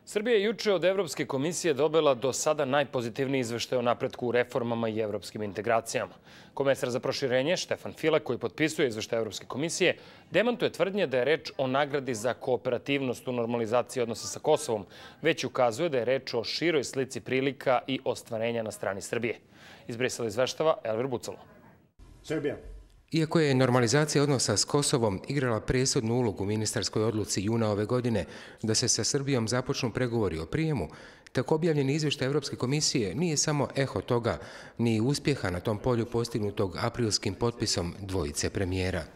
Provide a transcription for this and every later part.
Srbija je juče od Evropske komisije dobila do sada najpozitivniji izveštaj o napretku u reformama i evropskim integracijama. Komesar za proširenje Štefan File, koji potpisuje izveštaj Evropske komisije, demantuje tvrdnje da je reč o nagradi za kooperativnost u normalizaciji odnosa sa Kosovom, već ukazuje da je reč o široj slici prilika i ostvarenja na strani Srbije. Iz Brisela izveštava Elvir Bucalo. Iako je normalizacija odnosa s Kosovom igrala presudnu ulogu u ministarskoj odluci juna ove godine da se sa Srbijom započnu pregovori o prijemu, tako objavljeni izvještaj Evropske komisije nije samo eho toga ni uspjeha na tom polju postignutog aprilskim potpisom dvojice premijera.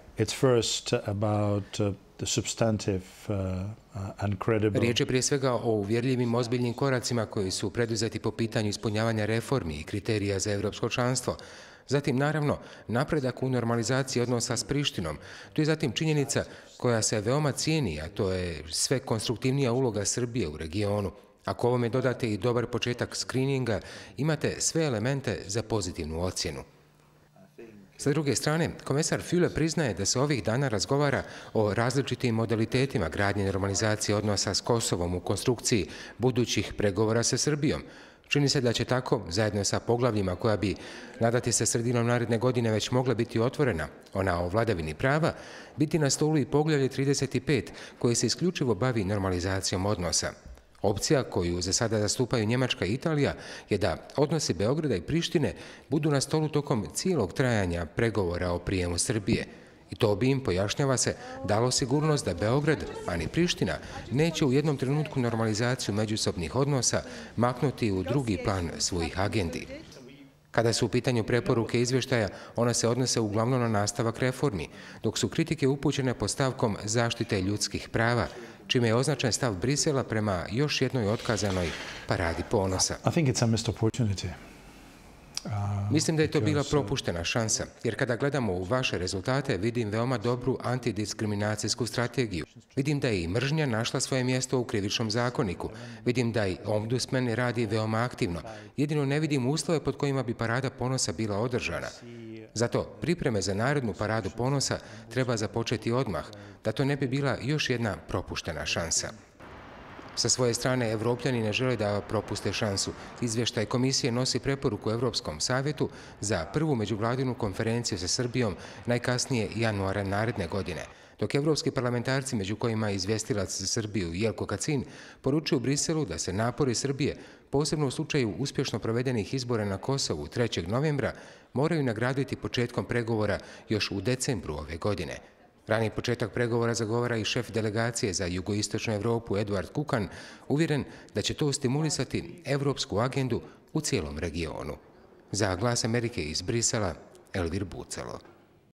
Riječ je prije svega o uvjerljivim ozbiljnim koracima koji su preduzeti po pitanju ispunjavanja reformi i kriterija za evropsko članstvo. Zatim, naravno, napredak u normalizaciji odnosa s Prištinom. Tu je zatim činjenica koja se veoma cijeni, a to je sve konstruktivnija uloga Srbije u regionu. Ako ovome dodate i dobar početak skrininga, imate sve elemente za pozitivnu ocjenu. Sa druge strane, komesar Füle priznaje da se ovih dana razgovara o različitim modalitetima gradnje normalizacije odnosa s Kosovom u konstrukciji budućih pregovora sa Srbijom. Čini se da će tako, zajedno sa poglavljima koja bi, nadati se sredinom naredne godine, već mogla biti otvorena, ona o vladavini prava, biti na stolu i poglavlje 35, koje se isključivo bavi normalizacijom odnosa. Opcija koju za sada zastupaju Njemačka i Italija je da odnosi Beograda i Prištine budu na stolu tokom cijelog trajanja pregovora o prijemu Srbije. I to bi im, pojašnjava se, dalo sigurnost da Beograd, a ni Priština, neće u jednom trenutku normalizaciju međusobnih odnosa maknuti u drugi plan svojih agendi. Kada su u pitanju preporuke izvještaja, ona se odnose uglavnom na nastavak reformi, dok su kritike upućene postavkom zaštite ljudskih prava, čime je označen stav Brisela prema još jednoj otkazanoj paradi ponosa. Mislim da je to bila propuštena šansa, jer kada gledamo u vaše rezultate, vidim veoma dobru antidiskriminacijsku strategiju. Vidim da je i mržnja našla svoje mjesto u krivičnom zakoniku. Vidim da i ombudsman radi veoma aktivno. Jedino ne vidim uslove pod kojima bi parada ponosa bila održana. Zato pripreme za narednu paradu ponosa treba započeti odmah, da to ne bi bila još jedna propuštena šansa. Sa svoje strane, Evropljani ne žele da propuste šansu. Izvještaj komisije nosi preporuku Evropskom savjetu za prvu međuvladinu konferenciju sa Srbijom najkasnije januara naredne godine, dok evropski parlamentarci, među kojima je izvjestilac za Srbiju Jelko Kacin, poručuju Briselu da se napori Srbije, posebno u slučaju uspješno provedenih izbora na Kosovu 3. novembra, moraju nagraditi početkom pregovora još u decembru ove godine. Rani početak pregovora zagovara i šef delegacije za jugoistočnu Evropu Eduard Kukan, uvjeren da će to stimulisati evropsku agendu u cijelom regionu. Za Glas Amerike iz Brisela, Elvir Bucalo.